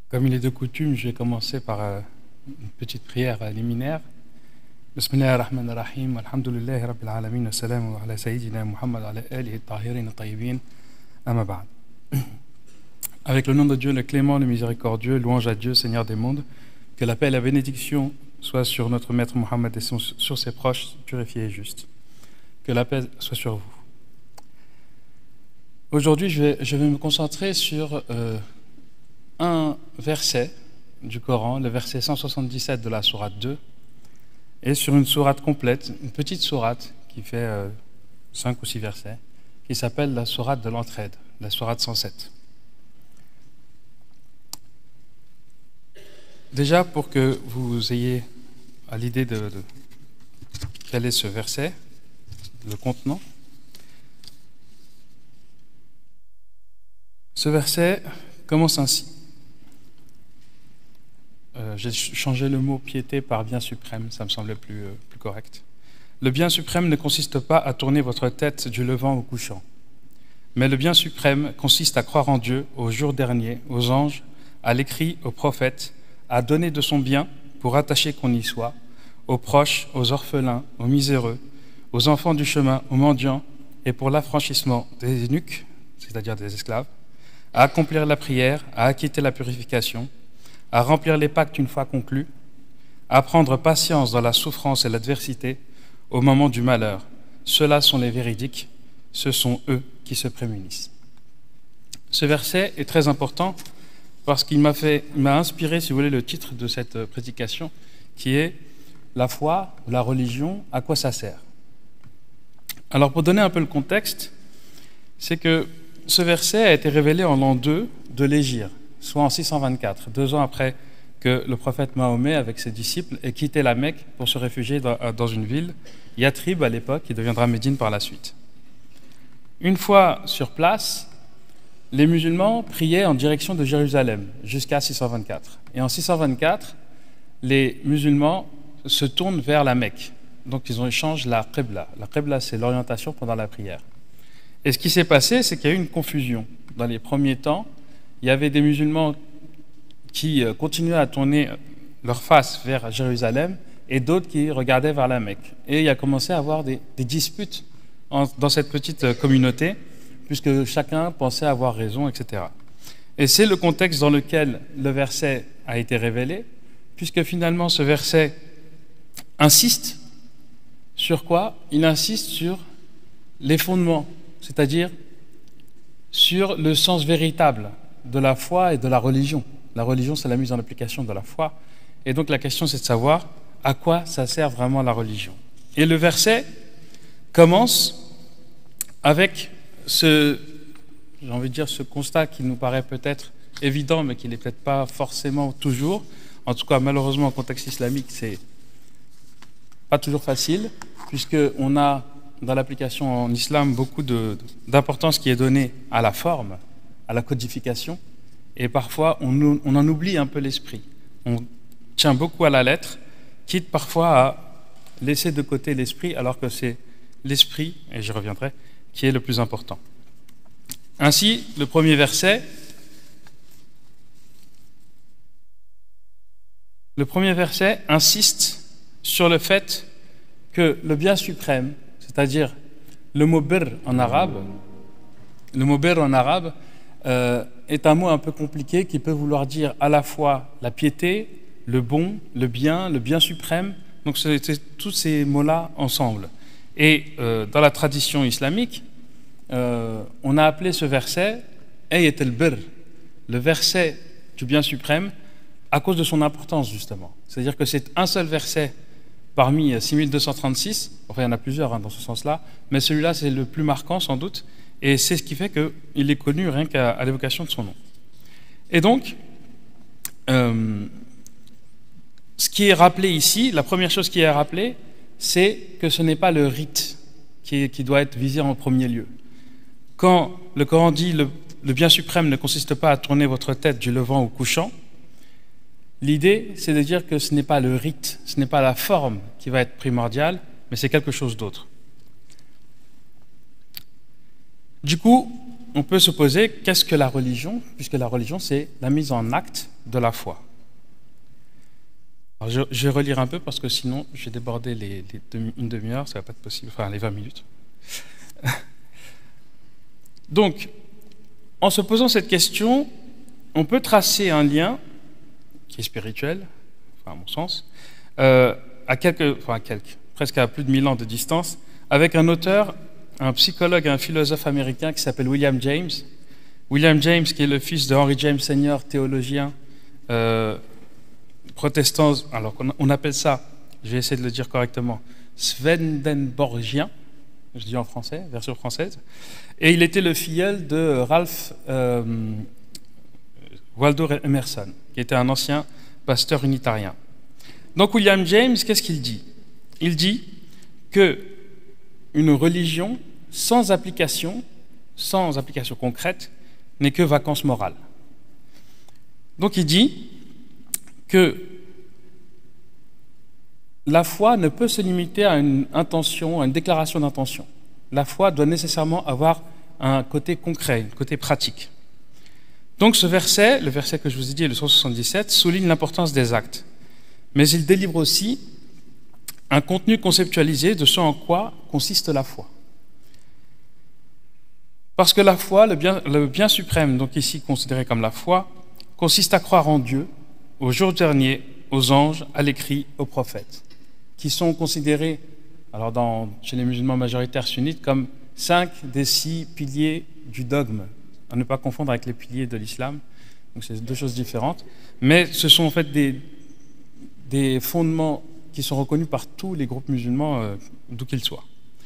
Comme il est de coutume, je vais commencer par une petite prière liminaire. Bismillah ar-Rahman ar-Rahim, alhamdulillahi rabbil alamin, wa salamu ala sayyidina Muhammad ala alihi tahirin tayyibin, amma ba'd. Avec le nom de Dieu, le clément, le miséricordieux, louange à Dieu, Seigneur des mondes, que la paix et la bénédiction soient sur notre maître Muhammad et sur ses proches, purifiés et justes. Que la paix soit sur vous. Aujourd'hui, je vais me concentrer sur un verset du Coran, le verset 177 de la sourate 2, et sur une sourate complète, une petite sourate qui fait 5 ou 6 versets, qui s'appelle la sourate de l'entraide, la sourate 107. Déjà, pour que vous ayez à l'idée de quel est ce verset, le contenant, ce verset commence ainsi. J'ai changé le mot piété par bien suprême, ça me semblait plus correct. Le bien suprême ne consiste pas à tourner votre tête du levant au couchant, mais le bien suprême consiste à croire en Dieu, au jour dernier, aux anges, à l'écrit, aux prophètes, à donner de son bien pour attacher qu'on y soit, aux proches, aux orphelins, aux miséreux, aux enfants du chemin, aux mendiants, et pour l'affranchissement des eunuques, c'est-à-dire des esclaves, à accomplir la prière, à acquitter la purification, à remplir les pactes une fois conclus, à prendre patience dans la souffrance et l'adversité au moment du malheur. Ceux-là sont les véridiques, ce sont eux qui se prémunissent. Ce verset est très important parce qu'il m'a inspiré, si vous voulez, le titre de cette prédication, qui est « La foi, la religion, à quoi ça sert ?» Alors, pour donner un peu le contexte, c'est que ce verset a été révélé en l'an 2 de l'Hégire, soit en 624, 2 ans après que le prophète Mahomet, avec ses disciples, ait quitté la Mecque pour se réfugier dans une ville, Yathrib à l'époque, qui deviendra Médine par la suite. Une fois sur place, les musulmans priaient en direction de Jérusalem jusqu'à 624. Et en 624, les musulmans se tournent vers la Mecque. Donc ils échangent la Qibla. La Qibla, c'est l'orientation pendant la prière. Et ce qui s'est passé, c'est qu'il y a eu une confusion. Dans les premiers temps, il y avait des musulmans qui continuaient à tourner leur face vers Jérusalem et d'autres qui regardaient vers la Mecque. Et il a commencé à avoir des disputes dans cette petite communauté, puisque chacun pensait avoir raison, etc. Et c'est le contexte dans lequel le verset a été révélé, puisque finalement ce verset insiste sur quoi? Il insiste sur les fondements, c'est-à-dire sur le sens véritable de la foi et de la religion. La religion, c'est la mise en application de la foi. Et donc la question, c'est de savoir à quoi ça sert vraiment la religion. Et le verset commence avec ce constat qui nous paraît peut-être évident, mais qui n'est peut-être pas forcément toujours. En tout cas, malheureusement, en contexte islamique, c'est pas toujours facile, puisqu'on a dans l'application en islam beaucoup d'importance qui est donnée à la forme, à la codification, et parfois on en oublie un peu l'esprit. On tient beaucoup à la lettre, quitte parfois à laisser de côté l'esprit, alors que c'est l'esprit, et j'y reviendrai, qui est le plus important. Ainsi, le premier verset insiste sur le fait que le bien suprême, c'est-à-dire le mot birr en arabe, est un mot un peu compliqué qui peut vouloir dire à la fois la piété, le bon, le bien suprême. Donc c'est tous ces mots-là ensemble. Et dans la tradition islamique, on a appelé ce verset Ayat al-Birr, le verset du bien suprême, à cause de son importance justement. C'est-à-dire que c'est un seul verset parmi 6236, enfin il y en a plusieurs dans ce sens-là, mais celui-là c'est le plus marquant sans doute, et c'est ce qui fait qu'il est connu rien qu'à l'évocation de son nom. Et donc, ce qui est rappelé ici, la première chose qui est rappelée, c'est que ce n'est pas le rite qui doit être visé en premier lieu. Quand le Coran dit le bien suprême ne consiste pas à tourner votre tête du levant au couchant, l'idée c'est de dire que ce n'est pas le rite, ce n'est pas la forme qui va être primordiale, mais c'est quelque chose d'autre. Du coup, on peut se poser, qu'est-ce que la religion? Puisque la religion, c'est la mise en acte de la foi. Alors, je vais relire un peu parce que sinon, je vais déborder une demi-heure, ça ne va pas être possible, enfin les 20 minutes. Donc, en se posant cette question, on peut tracer un lien qui est spirituel, enfin à mon sens, presque à plus de 1000 ans de distance, avec un auteur, un psychologue et un philosophe américain qui s'appelle William James. William James, qui est le fils de Henry James Senior, théologien protestant, alors on appelle ça, je vais essayer de le dire correctement, Swedenborgien, je dis en français, version française, et il était le filleul de Ralph Waldo Emerson, qui était un ancien pasteur unitarien. Donc William James, qu'est-ce qu'il dit? Il dit que une religion sans application concrète, n'est que vacances morales. Donc il dit que la foi ne peut se limiter à une intention, à une déclaration d'intention. La foi doit nécessairement avoir un côté concret, un côté pratique. Donc ce verset, le verset que je vous ai dit, le 177, souligne l'importance des actes. Mais il délivre aussi un contenu conceptualisé de ce en quoi consiste la foi. Parce que la foi, le bien suprême, donc ici considéré comme la foi, consiste à croire en Dieu, au jour dernier, aux anges, à l'écrit, aux prophètes, qui sont considérés, alors chez les musulmans majoritaires sunnites, comme 5 des 6 piliers du dogme, à ne pas confondre avec les piliers de l'islam. Donc c'est deux choses différentes, mais ce sont en fait des fondements qui sont reconnus par tous les groupes musulmans, d'où qu'ils soient.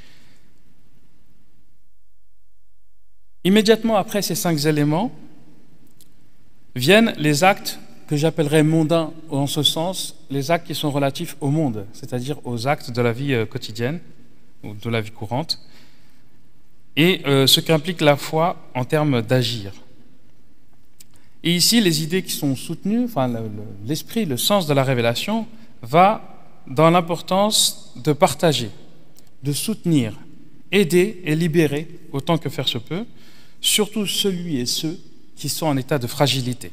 Immédiatement après ces 5 éléments, viennent les actes que j'appellerais mondains, en ce sens, les actes qui sont relatifs au monde, c'est-à-dire aux actes de la vie quotidienne, ou de la vie courante, et ce qu'implique la foi en termes d'agir. Et ici, les idées qui sont soutenues, enfin l'esprit, le sens de la révélation, va dans l'importance de partager, de soutenir, aider et libérer, autant que faire se peut, surtout celui et ceux qui sont en état de fragilité.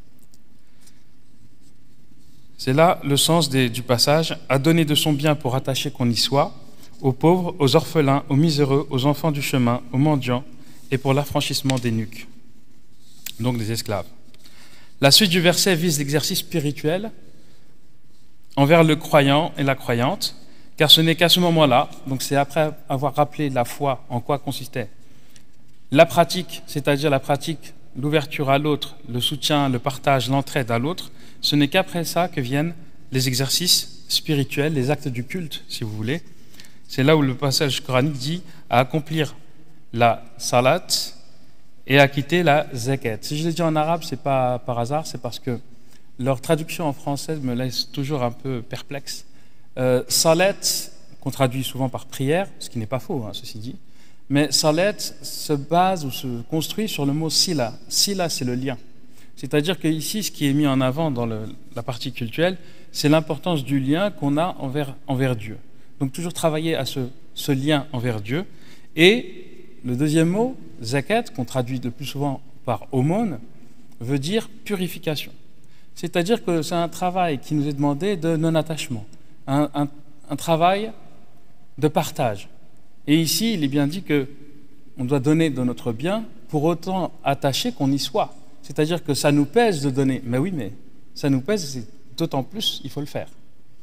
C'est là le sens du passage, à donner de son bien pour attacher qu'on y soit, aux pauvres, aux orphelins, aux miséreux, aux enfants du chemin, aux mendiants, et pour l'affranchissement des nuques, donc des esclaves. La suite du verset vise l'exercice spirituel envers le croyant et la croyante, car ce n'est qu'à ce moment-là, donc c'est après avoir rappelé la foi, en quoi consistait la pratique, c'est-à-dire la pratique, l'ouverture à l'autre, le soutien, le partage, l'entraide à l'autre, ce n'est qu'après ça que viennent les exercices spirituels, les actes du culte, si vous voulez. C'est là où le passage coranique dit à accomplir la salat et à quitter la zakat. Si je l'ai dit en arabe, c'est pas par hasard, c'est parce que leur traduction en français me laisse toujours un peu perplexe. Salat, qu'on traduit souvent par prière, ce qui n'est pas faux, hein, ceci dit, mais salat se base ou se construit sur le mot sila. Sila, c'est le lien. C'est-à-dire que ici, ce qui est mis en avant dans la partie cultuelle, c'est l'importance du lien qu'on a envers Dieu. Donc toujours travailler à ce lien envers Dieu. Et le deuxième mot, zakat, qu'on traduit le plus souvent par aumône, veut dire purification. C'est-à-dire que c'est un travail qui nous est demandé de non-attachement, un travail de partage. Et ici, il est bien dit qu'on doit donner de notre bien pour autant attaché qu'on y soit. C'est-à-dire que ça nous pèse de donner. Mais oui, mais ça nous pèse, c'est d'autant plus, il faut le faire. D'accord ?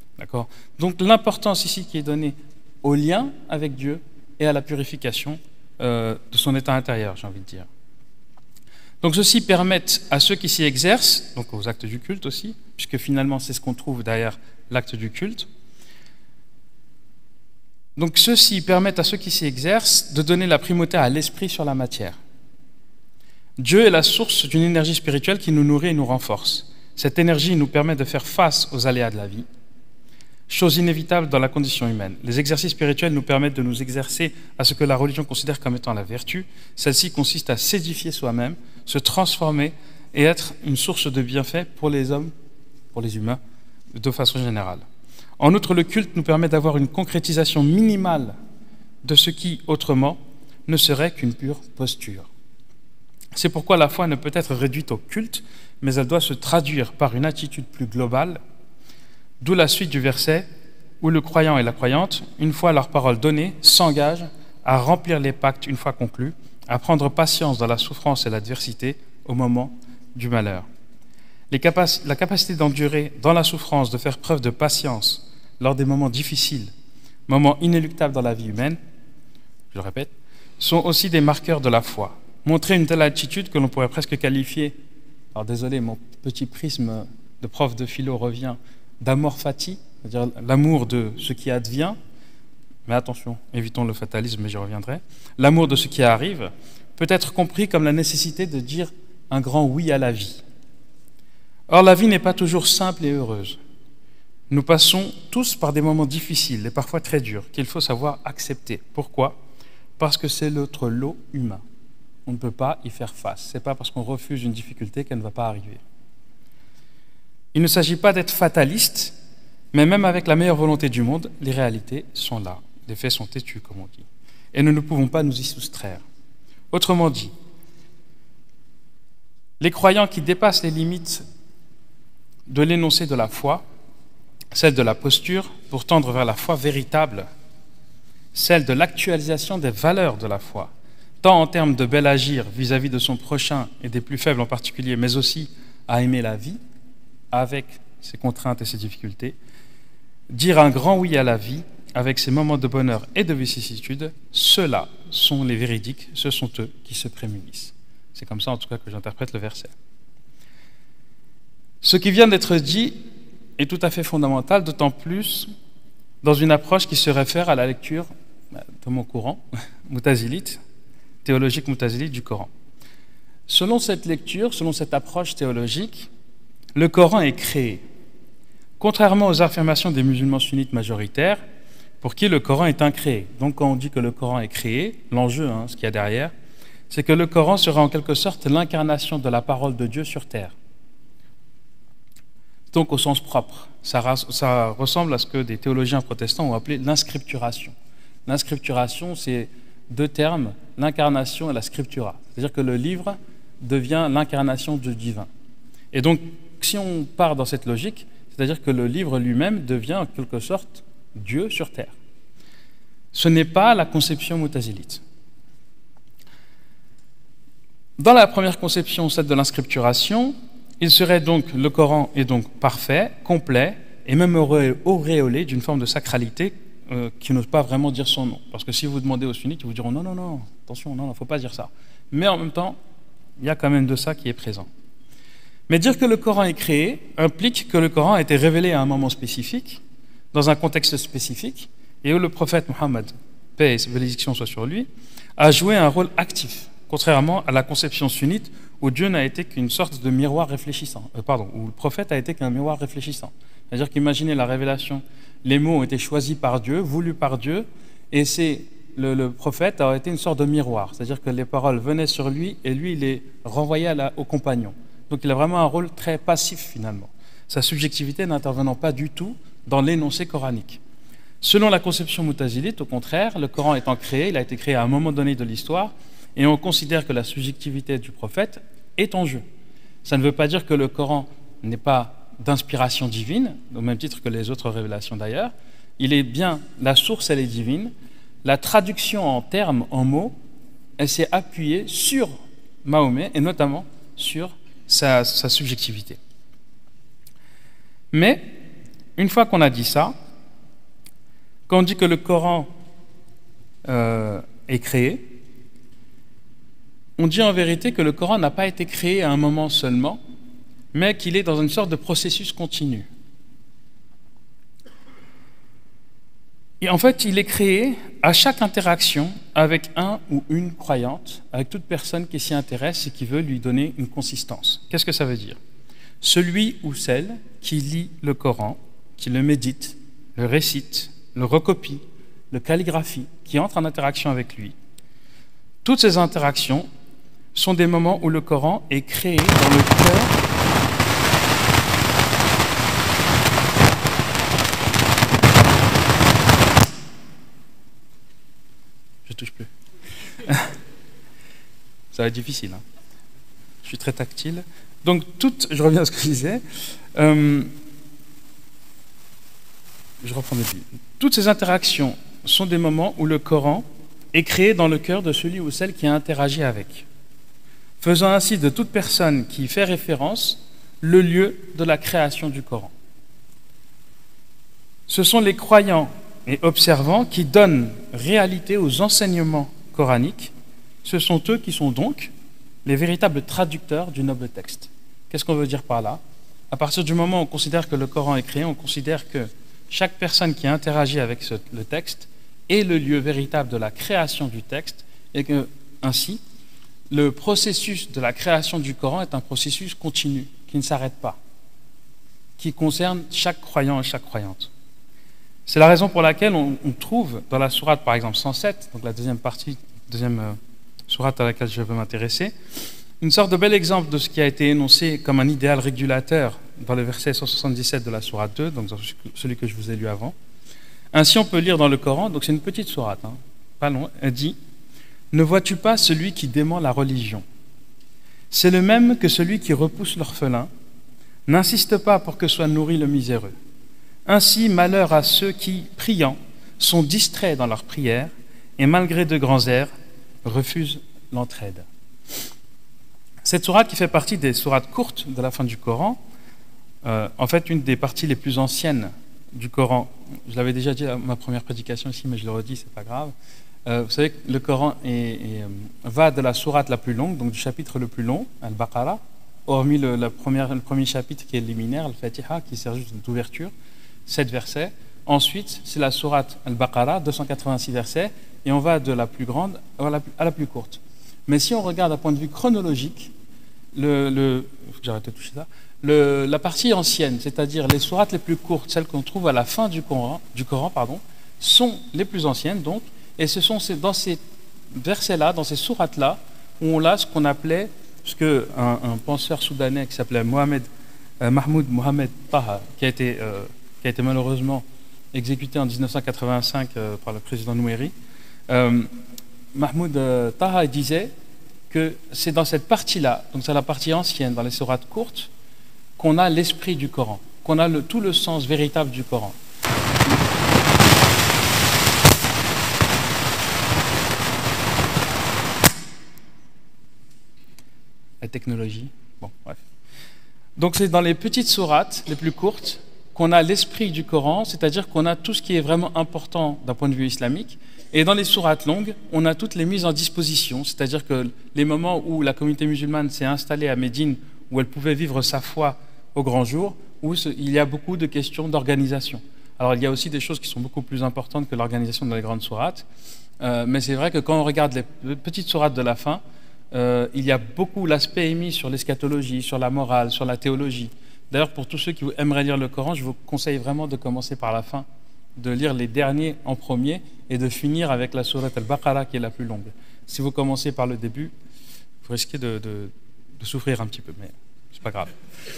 Donc l'importance ici qui est donnée au lien avec Dieu et à la purification de son état intérieur, j'ai envie de dire. Donc ceci permet à ceux qui s'y exercent, donc aux actes du culte aussi, puisque finalement c'est ce qu'on trouve derrière l'acte du culte. Donc ceci permet à ceux qui s'y exercent de donner la primauté à l'esprit sur la matière. Dieu est la source d'une énergie spirituelle qui nous nourrit et nous renforce. Cette énergie nous permet de faire face aux aléas de la vie, chose inévitable dans la condition humaine. Les exercices spirituels nous permettent de nous exercer à ce que la religion considère comme étant la vertu. Celle-ci consiste à s'édifier soi-même, se transformer et être une source de bienfaits pour les hommes, pour les humains, de façon générale. En outre, le culte nous permet d'avoir une concrétisation minimale de ce qui, autrement, ne serait qu'une pure posture. C'est pourquoi la foi ne peut être réduite au culte, mais elle doit se traduire par une attitude plus globale, d'où la suite du verset où le croyant et la croyante, une fois leur parole donnée, s'engagent à remplir les pactes une fois conclus, à prendre patience dans la souffrance et l'adversité au moment du malheur. La capacité d'endurer dans la souffrance, de faire preuve de patience lors des moments difficiles, moments inéluctables dans la vie humaine, je le répète, sont aussi des marqueurs de la foi. Montrer une telle attitude que l'on pourrait presque qualifier, alors désolé, mon petit prisme de prof de philo revient, d'amor fati, c'est-à-dire l'amour de ce qui advient, mais attention, évitons le fatalisme, mais j'y reviendrai, l'amour de ce qui arrive peut être compris comme la nécessité de dire un grand oui à la vie. Or, la vie n'est pas toujours simple et heureuse. Nous passons tous par des moments difficiles et parfois très durs qu'il faut savoir accepter. Pourquoi ? Parce que c'est notre lot humain. On ne peut pas y faire face. Ce n'est pas parce qu'on refuse une difficulté qu'elle ne va pas arriver. Il ne s'agit pas d'être fataliste, mais même avec la meilleure volonté du monde, les réalités sont là. Les faits sont têtus, comme on dit. Et nous ne pouvons pas nous y soustraire. Autrement dit, les croyants qui dépassent les limites de l'énoncé de la foi, celle de la posture, pour tendre vers la foi véritable, celle de l'actualisation des valeurs de la foi, tant en termes de bel agir vis-à-vis de son prochain et des plus faibles en particulier, mais aussi à aimer la vie, avec ses contraintes et ses difficultés, dire un grand oui à la vie, avec ses moments de bonheur et de vicissitude, ceux-là sont les véridiques, ce sont eux qui se prémunissent. C'est comme ça en tout cas que j'interprète le verset. Ce qui vient d'être dit est tout à fait fondamental, d'autant plus dans une approche qui se réfère à la lecture de mon Coran, moutazilite, théologique moutazilite du Coran. Selon cette lecture, selon cette approche théologique, le Coran est créé. Contrairement aux affirmations des musulmans sunnites majoritaires, pour qui le Coran est incréé. Donc quand on dit que le Coran est créé, l'enjeu, ce qu'il y a derrière, c'est que le Coran sera en quelque sorte l'incarnation de la parole de Dieu sur terre. Donc au sens propre, ça ressemble à ce que des théologiens protestants ont appelé l'inscripturation. L'inscripturation, c'est deux termes, l'incarnation et la scriptura. C'est-à-dire que le livre devient l'incarnation du divin. Et donc, si on part dans cette logique, c'est-à-dire que le livre lui-même devient en quelque sorte Dieu sur terre. Ce n'est pas la conception moutazilite. Dans la première conception, celle de l'inscripturation, le Coran est donc parfait, complet, et même auréolé d'une forme de sacralité qui n'ose pas vraiment dire son nom. Parce que si vous demandez aux sunnites, ils vous diront non, attention, non, il ne faut pas dire ça. Mais en même temps, il y a quand même de ça qui est présent. Mais dire que le Coran est créé implique que le Coran a été révélé à un moment spécifique, dans un contexte spécifique, et où le prophète Mohammed, paix et bénédiction soit sur lui, a joué un rôle actif, contrairement à la conception sunnite où Dieu n'a été qu'une sorte de miroir réfléchissant, où le prophète a été qu'un miroir réfléchissant. C'est-à-dire qu'imaginez la révélation, les mots ont été choisis par Dieu, voulus par Dieu, et le prophète a été une sorte de miroir, c'est-à-dire que les paroles venaient sur lui et lui il les renvoyait aux compagnons. Donc il a vraiment un rôle très passif finalement, sa subjectivité n'intervenant pas du tout dans l'énoncé coranique. Selon la conception moutazilite, au contraire, le Coran étant créé, il a été créé à un moment donné de l'histoire, et on considère que la subjectivité du prophète est en jeu. Ça ne veut pas dire que le Coran n'est pas d'inspiration divine, au même titre que les autres révélations d'ailleurs. Il est bien, la source elle est divine, la traduction en termes, en mots, elle s'est appuyée sur Mahomet, et notamment sur sa subjectivité. Mais, une fois qu'on a dit ça, quand on dit que le Coran est créé, on dit en vérité que le Coran n'a pas été créé à un moment seulement, mais qu'il est dans une sorte de processus continu. Et en fait, il est créé à chaque interaction avec un ou une croyante, avec toute personne qui s'y intéresse et qui veut lui donner une consistance. Qu'est-ce que ça veut dire ? Celui ou celle qui lit le Coran, qui le médite, le récite, le recopie, le calligraphie, qui entre en interaction avec lui. Toutes ces interactions sont des moments où le Coran est créé dans le cœur je touche plus. Ça va être difficile. Je suis très tactile. Donc, je reviens à ce que je disais. Je reprends depuis. Toutes ces interactions sont des moments où le Coran est créé dans le cœur de celui ou celle qui a interagi avec, faisant ainsi de toute personne qui y fait référence le lieu de la création du Coran. Ce sont les croyants et observants qui donnent réalité aux enseignements coraniques. Ce sont eux qui sont donc les véritables traducteurs du noble texte. Qu'est-ce qu'on veut dire par là? À partir du moment où on considère que le Coran est créé, on considère que chaque personne qui interagit avec le texte est le lieu véritable de la création du texte et que, ainsi, le processus de la création du Coran est un processus continu, qui ne s'arrête pas, qui concerne chaque croyant et chaque croyante. C'est la raison pour laquelle on trouve dans la sourate, par exemple 107, donc la deuxième sourate à laquelle je veux m'intéresser, une sorte de bel exemple de ce qui a été énoncé comme un idéal régulateur dans le verset 177 de la sourate 2, donc dans celui que je vous ai lu avant. Ainsi, on peut lire dans le Coran, donc c'est une petite sourate, pas long, elle dit « Ne vois-tu pas celui qui dément la religion? C'est le même que celui qui repousse l'orphelin. N'insiste pas pour que soit nourri le miséreux. Ainsi, malheur à ceux qui, priant, sont distraits dans leurs prières et malgré de grands airs, refusent l'entraide. » Cette sourate qui fait partie des sourates courtes de la fin du Coran, en fait une des parties les plus anciennes du Coran. Je l'avais déjà dit à ma première prédication ici, mais je le redis, c'est pas grave. Vous savez que le Coran va de la sourate la plus longue, donc du chapitre le plus long, Al-Baqarah, hormis le premier chapitre qui est liminaire, Al-Fatiha, qui sert juste d'ouverture, 7 versets. Ensuite, c'est la sourate Al-Baqarah, 286 versets, et on va de la plus grande à la plus courte. Mais si on regarde d'un point de vue chronologique, j'arrête de toucher ça, la partie ancienne, c'est-à-dire les sourates les plus courtes, celles qu'on trouve à la fin du Coran, sont les plus anciennes, donc, et ce sont dans ces versets-là, dans ces sourates-là, où on a ce qu'on appelait, ce qu'un penseur soudanais qui s'appelait Mahmoud Mohamed Taha, qui a été malheureusement exécuté en 1985 par le président Noueri, Mahmoud Taha disait que c'est dans cette partie-là, donc c'est la partie ancienne, dans les sourates courtes, qu'on a l'esprit du Coran, qu'on a tout le sens véritable du Coran. La technologie, bon, bref. Donc c'est dans les petites sourates, les plus courtes, qu'on a l'esprit du Coran, c'est-à-dire qu'on a tout ce qui est vraiment important d'un point de vue islamique. Et dans les sourates longues, on a toutes les mises en disposition, c'est-à-dire que les moments où la communauté musulmane s'est installée à Médine, où elle pouvait vivre sa foi au grand jour, où il y a beaucoup de questions d'organisation. Alors il y a aussi des choses qui sont beaucoup plus importantes que l'organisation dans les grandes sourates, mais c'est vrai que quand on regarde les petites sourates de la fin, il y a beaucoup l'aspect émis sur l'eschatologie, sur la morale, sur la théologie. D'ailleurs, pour tous ceux qui aimeraient lire le Coran, je vous conseille vraiment de commencer par la fin, de lire les derniers en premier et de finir avec la sourate Al-Baqarah qui est la plus longue. Si vous commencez par le début, vous risquez de souffrir un petit peu, mais c'est pas grave.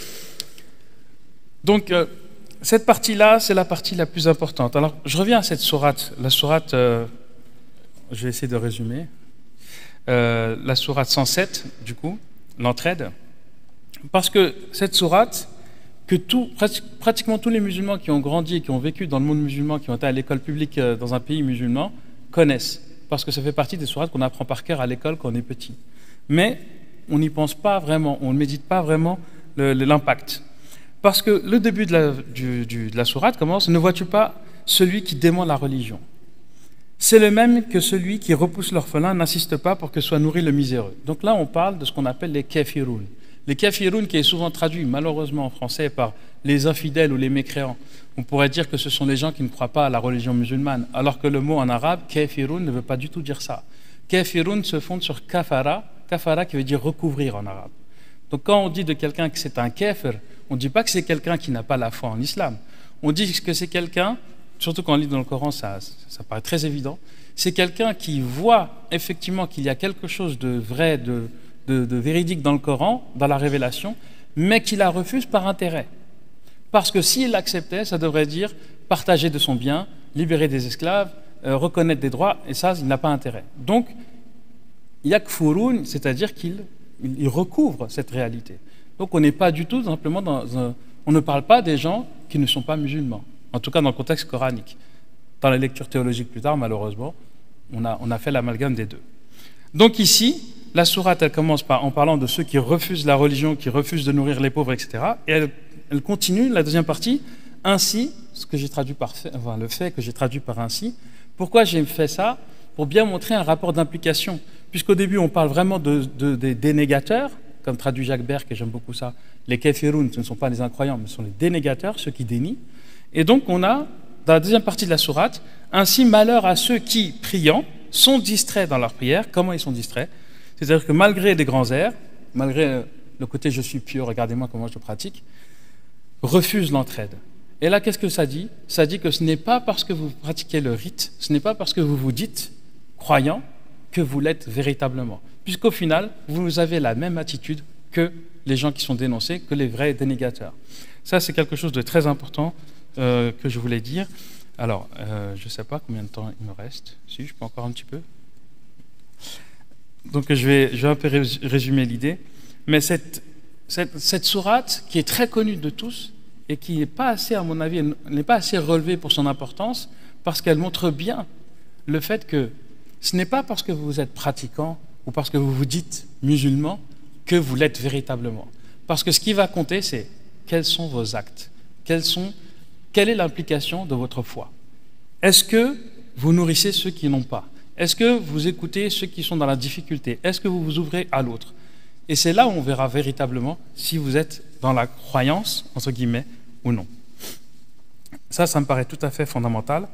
Donc, cette partie-là, c'est la partie la plus importante. Alors, je reviens à cette sourate. La sourate, je vais essayer de résumer. La sourate 107, du coup, l'entraide. Parce que cette sourate, que pratiquement tous les musulmans qui ont grandi et qui ont vécu dans le monde musulman, qui ont été à l'école publique dans un pays musulman, connaissent. Parce que ça fait partie des sourates qu'on apprend par cœur à l'école quand on est petit. Mais on n'y pense pas vraiment, on ne médite pas vraiment l'impact. Parce que le début de la sourate commence « Ne vois-tu pas celui qui dément la religion ? C'est le même que celui qui repousse l'orphelin, n'insiste pas pour que soit nourri le miséreux. » Donc là, on parle de ce qu'on appelle les kafiroun. Les kafiroun, qui est souvent traduit malheureusement en français par les infidèles ou les mécréants. On pourrait dire que ce sont les gens qui ne croient pas à la religion musulmane, alors que le mot en arabe, kafiroun, ne veut pas du tout dire ça. Kafiroun se fonde sur kafara, kafara qui veut dire recouvrir en arabe. Donc quand on dit de quelqu'un que c'est un kafir, on ne dit pas que c'est quelqu'un qui n'a pas la foi en l'islam. On dit que c'est quelqu'un, surtout quand on lit dans le Coran, ça paraît très évident, c'est quelqu'un qui voit effectivement qu'il y a quelque chose de vrai, de véridique dans le Coran, dans la révélation, mais qui la refuse par intérêt. Parce que s'il l'acceptait, ça devrait dire partager de son bien, libérer des esclaves, reconnaître des droits, et ça, il n'a pas intérêt. Donc, yakfurun, c'est-à-dire qu'il il recouvre cette réalité. Donc on n'est pas du tout simplement on ne parle pas des gens qui ne sont pas musulmans, en tout cas dans le contexte coranique. Dans la lecture théologique plus tard, malheureusement, on a fait l'amalgame des deux. Donc ici, la sourate, elle commence en parlant de ceux qui refusent la religion, qui refusent de nourrir les pauvres, etc. Et elle continue, la deuxième partie, ainsi, ce que j'ai traduit le fait que j'ai traduit par ainsi. Pourquoi j'ai fait ça? Pour bien montrer un rapport d'implication. Puisqu'au début, on parle vraiment des dénégateurs, comme traduit Jacques Berck, et j'aime beaucoup ça. Les kéfiroun, ce ne sont pas les incroyants, mais ce sont les dénégateurs, ceux qui dénient. Et donc, on a, dans la deuxième partie de la sourate, ainsi malheur à ceux qui, priant, sont distraits dans leur prière. Comment ils sont distraits? C'est-à-dire que malgré des grands airs, malgré le côté je suis pieux, regardez-moi comment je pratique, refusent l'entraide. Et là, qu'est-ce que ça dit? Ça dit que ce n'est pas parce que vous pratiquez le rite, ce n'est pas parce que vous vous dites croyant que vous l'êtes véritablement. Puisqu'au final, vous avez la même attitude que les gens qui sont dénoncés, que les vrais dénégateurs. Ça, c'est quelque chose de très important que je voulais dire. Alors, je ne sais pas combien de temps il me reste. Si, je peux encore un petit peu. Donc, je vais un peu résumer l'idée. Mais cette sourate, qui est très connue de tous, et qui n'est pas assez, à mon avis, elle n'est pas assez relevée pour son importance, parce qu'elle montre bien le fait que ce n'est pas parce que vous êtes pratiquant ou parce que vous vous dites musulman que vous l'êtes véritablement. Parce que ce qui va compter, c'est quels sont vos actes, quelle est l'implication de votre foi. Est-ce que vous nourrissez ceux qui n'ont pas? Est-ce que vous écoutez ceux qui sont dans la difficulté? Est-ce que vous vous ouvrez à l'autre? Et c'est là où on verra véritablement si vous êtes dans la croyance, entre guillemets, ou non. Ça me paraît tout à fait fondamental.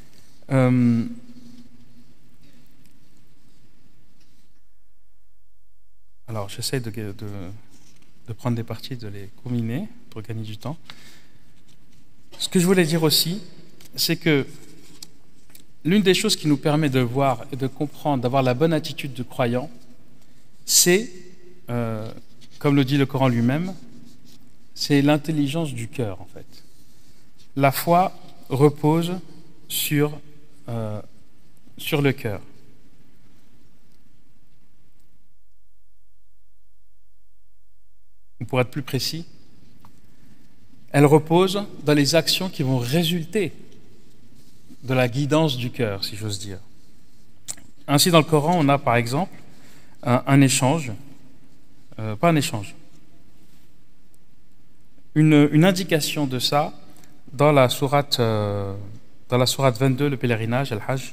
Alors, j'essaie de prendre des parties, de les combiner pour gagner du temps. Ce que je voulais dire aussi, c'est que l'une des choses qui nous permet de voir et de comprendre, d'avoir la bonne attitude de croyant, c'est, comme le dit le Coran lui-même, c'est l'intelligence du cœur, en fait. La foi repose sur le cœur. Pour être plus précis, elle repose dans les actions qui vont résulter de la guidance du cœur, si j'ose dire. Ainsi, dans le Coran, on a par exemple un échange, pas un échange, une indication de ça dans la sourate 22, le pèlerinage, Al-Hajj,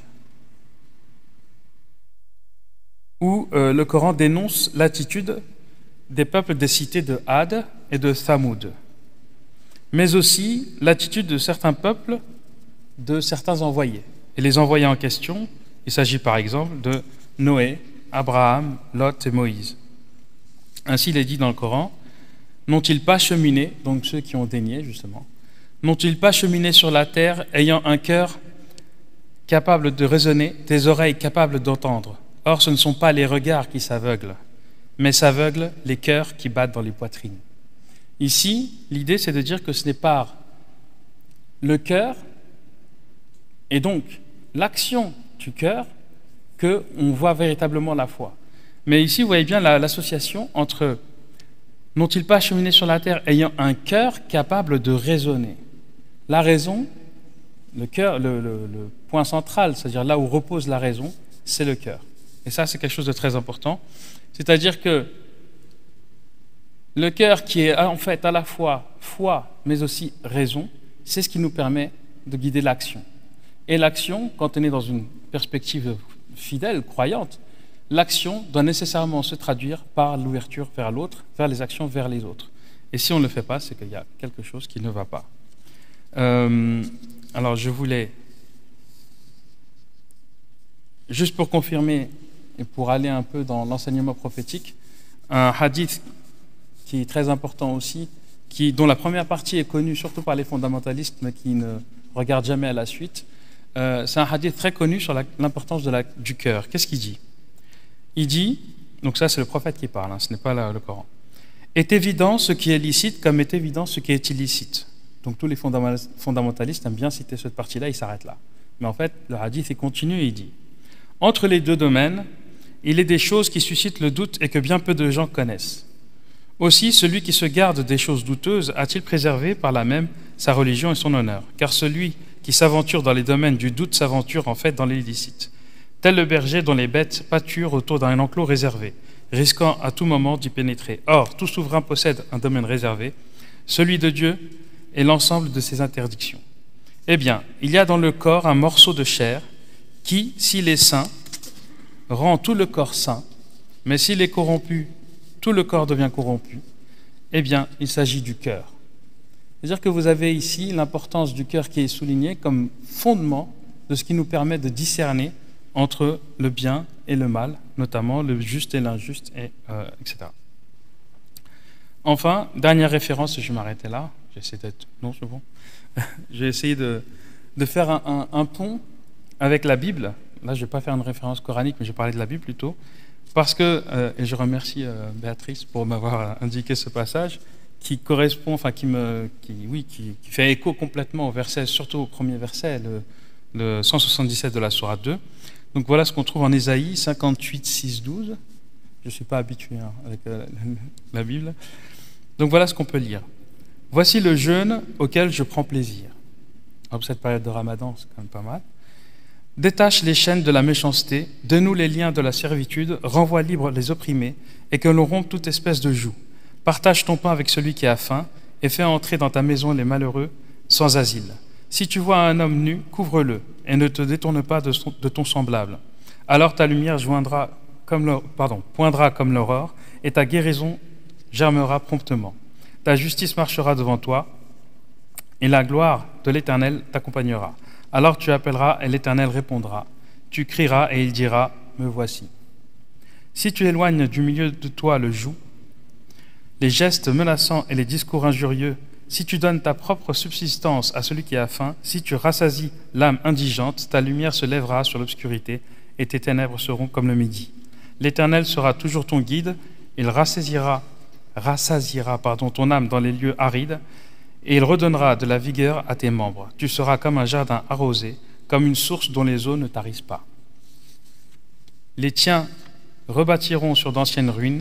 où le Coran dénonce l'attitude des peuples des cités de Had et de Thamoud, mais aussi l'attitude de certains peuples, de certains envoyés. Et les envoyés en question, il s'agit par exemple de Noé, Abraham, Lot et Moïse. Ainsi, il est dit dans le Coran, n'ont-ils pas cheminé, donc ceux qui ont dénié justement, n'ont-ils pas cheminé sur la terre ayant un cœur capable de raisonner, des oreilles capables d'entendre? Or, ce ne sont pas les regards qui s'aveuglent, mais s'aveuglent les cœurs qui battent dans les poitrines. Ici, l'idée, c'est de dire que ce n'est pas le cœur, et donc l'action du cœur, qu'on voit véritablement la foi. Mais ici, vous voyez bien l'association entre n'ont-ils pas cheminé sur la terre ayant un cœur capable de raisonner? La raison, le cœur, le point central, c'est-à-dire là où repose la raison, c'est le cœur. Et ça, c'est quelque chose de très important. C'est-à-dire que le cœur qui est en fait à la fois foi, mais aussi raison, c'est ce qui nous permet de guider l'action. Et l'action, quand on est dans une perspective fidèle, croyante, l'action doit nécessairement se traduire par l'ouverture vers l'autre, vers les actions vers les autres. Et si on ne le fait pas, c'est qu'il y a quelque chose qui ne va pas. Alors je voulais, juste pour confirmer et pour aller un peu dans l'enseignement prophétique, un hadith qui est très important aussi, dont la première partie est connue surtout par les fondamentalistes, mais qui ne regardent jamais à la suite. C'est un hadith très connu sur l'importance du cœur. Qu'est-ce qu'il dit? Il dit, donc ça c'est le prophète qui parle, hein, ce n'est pas le Coran. Est évident ce qui est licite comme est évident ce qui est illicite. Donc tous les fondamentalistes aiment bien citer cette partie-là, ils s'arrêtent là. Mais en fait, le hadith il continue et il dit, entre les deux domaines, il est des choses qui suscitent le doute et que bien peu de gens connaissent. Aussi, celui qui se garde des choses douteuses a-t-il préservé par là même sa religion et son honneur? Car celui qui s'aventure dans les domaines du doute s'aventure en fait dans l'illicite. Tel le berger dont les bêtes pâturent autour d'un enclos réservé, risquant à tout moment d'y pénétrer. Or, tout souverain possède un domaine réservé, celui de Dieu et l'ensemble de ses interdictions. Eh bien, il y a dans le corps un morceau de chair qui, s'il est sain, rend tout le corps sain, mais s'il est corrompu, tout le corps devient corrompu. Eh bien, il s'agit du cœur. C'est-à-dire que vous avez ici l'importance du cœur qui est soulignée comme fondement de ce qui nous permet de discerner entre le bien et le mal, notamment le juste et l'injuste, etc. Enfin, dernière référence, je vais m'arrêter là. J'essaie d'être... Non, c'est bon. Je vais essayer de faire un pont avec la Bible. Là, je ne vais pas faire une référence coranique, mais je vais parler de la Bible plutôt. Parce que, et je remercie Béatrice pour m'avoir indiqué ce passage, qui correspond, enfin qui fait écho complètement au verset, surtout au premier verset, le 177 de la sourate 2. Donc voilà ce qu'on trouve en Ésaïe 58, 6, 12. Je ne suis pas habitué avec la Bible. Donc voilà ce qu'on peut lire. Voici le jeûne auquel je prends plaisir. Alors, cette période de Ramadan, c'est quand même pas mal. Détache les chaînes de la méchanceté, dénoue les liens de la servitude, renvoie libre les opprimés, et que l'on rompe toute espèce de joug. Partage ton pain avec celui qui a faim, et fais entrer dans ta maison les malheureux sans asile. Si tu vois un homme nu, couvre-le, et ne te détourne pas de ton semblable. Alors ta lumière poindra comme l'aurore, et ta guérison germera promptement. Ta justice marchera devant toi, et la gloire de l'Éternel t'accompagnera. Alors tu appelleras, et l'Éternel répondra. Tu crieras, et il dira, me voici. Si tu éloignes du milieu de toi le joug, les gestes menaçants et les discours injurieux, si tu donnes ta propre subsistance à celui qui a faim, si tu rassasies l'âme indigente, ta lumière se lèvera sur l'obscurité, et tes ténèbres seront comme le midi. L'Éternel sera toujours ton guide, il rassasiera ton âme dans les lieux arides, et il redonnera de la vigueur à tes membres. Tu seras comme un jardin arrosé, comme une source dont les eaux ne tarissent pas. Les tiens rebâtiront sur d'anciennes ruines.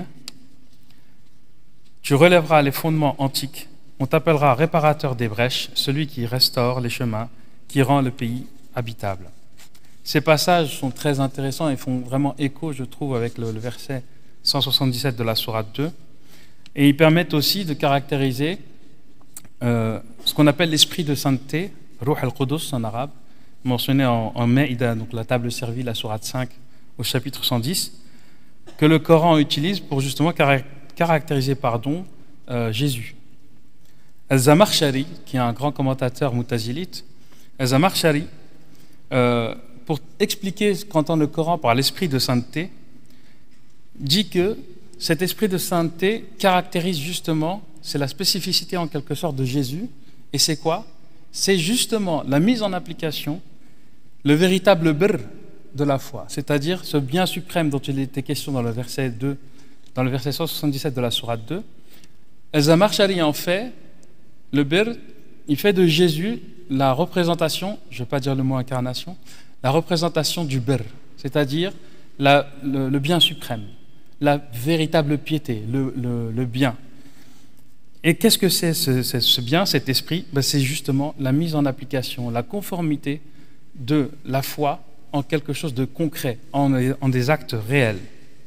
Tu relèveras les fondements antiques. On t'appellera réparateur des brèches, celui qui restaure les chemins, qui rend le pays habitable. Ces passages sont très intéressants et font vraiment écho, je trouve, avec le verset 177 de la sourate 2. Et ils permettent aussi de caractériser ce qu'on appelle l'esprit de sainteté, Ruh al-Qudus en arabe, mentionné en Maïda, donc la table servie, la sourate 5 au chapitre 110, que le Coran utilise pour justement caractériser Jésus. Al-Zamakshari, qui est un grand commentateur moutazilite, Al-Zamakshari, pour expliquer ce qu'entend le Coran par l'esprit de sainteté, dit que cet esprit de sainteté caractérise justement, c'est la spécificité en quelque sorte de Jésus, et c'est quoi? C'est justement la mise en application, le véritable birr de la foi, c'est-à-dire ce bien suprême dont il était question dans le verset 2, dans le verset 177 de la sourate 2. El-Zamakshari en fait, le birr, il fait de Jésus la représentation, je ne vais pas dire le mot incarnation, la représentation du birr, c'est-à-dire le bien suprême, la véritable piété, le bien. Et qu'est-ce que c'est ce bien, cet esprit? C'est justement la mise en application, la conformité de la foi en quelque chose de concret, en des actes réels.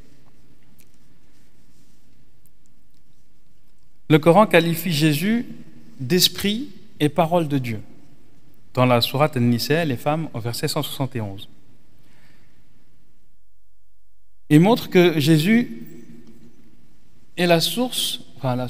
Le Coran qualifie Jésus d'esprit et parole de Dieu. Dans la sourate An-Nisa, les femmes, au verset 171. Il montre que Jésus est la source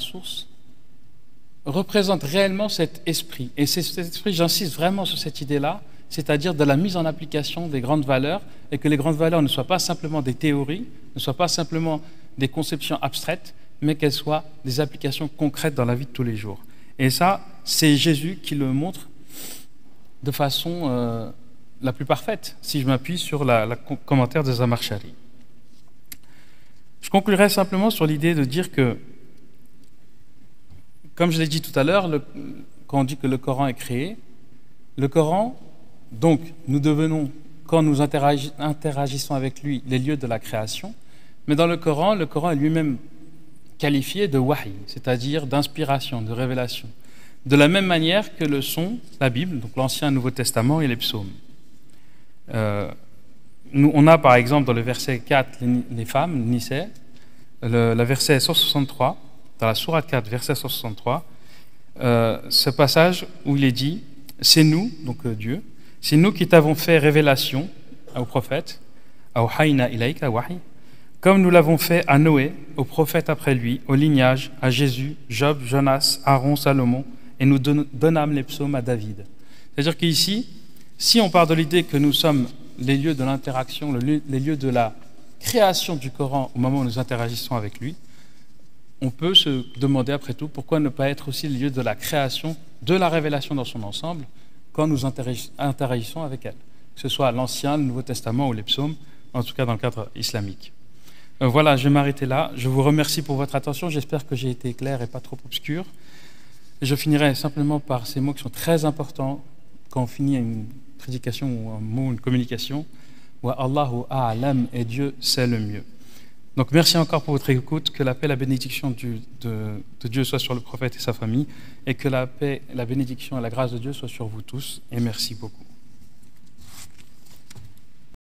représente réellement cet esprit. Et c'est cet esprit, j'insiste vraiment sur cette idée-là, c'est-à-dire de la mise en application des grandes valeurs, et que les grandes valeurs ne soient pas simplement des théories, ne soient pas simplement des conceptions abstraites, mais qu'elles soient des applications concrètes dans la vie de tous les jours. Et ça, c'est Jésus qui le montre de façon la plus parfaite, si je m'appuie sur le commentaire de Zamakshari. Je conclurai simplement sur l'idée de dire que, comme je l'ai dit tout à l'heure, quand on dit que le Coran est créé, le Coran, donc, nous devenons quand nous interagissons avec lui, les lieux de la création. Mais dans le Coran est lui-même qualifié de wahi, c'est-à-dire d'inspiration, de révélation. De la même manière que le sont la Bible, donc l'Ancien et le Nouveau Testament et les psaumes. On a par exemple dans le verset 4, les femmes, Nisa, le verset 163, dans la sourate 4, verset 163, ce passage où il est dit « C'est nous, donc Dieu, c'est nous qui t'avons fait révélation au prophète, awhayna ilayka wahi, comme nous l'avons fait à Noé, au prophète après lui, au lignage, à Jésus, Job, Jonas, Aaron, Salomon, et nous donnâmes les psaumes à David. » C'est-à-dire qu'ici, si on part de l'idée que nous sommes les lieux de l'interaction, les lieux de la création du Coran au moment où nous interagissons avec lui, on peut se demander après tout pourquoi ne pas être aussi les lieux de la création, de la révélation dans son ensemble, quand nous interagissons avec elle, que ce soit l'Ancien, le Nouveau Testament ou les psaumes, en tout cas dans le cadre islamique. Voilà, je vais m'arrêter là. Je vous remercie pour votre attention. J'espère que j'ai été clair et pas trop obscur. Et je finirai simplement par ces mots qui sont très importants quand on finit une prédication ou un mot, une communication. Wa Allahu a'lam, et Dieu sait le mieux. Donc merci encore pour votre écoute. Que la paix et la bénédiction de Dieu soit sur le prophète et sa famille, et que la paix, la bénédiction et la grâce de Dieu soient sur vous tous. Et merci beaucoup.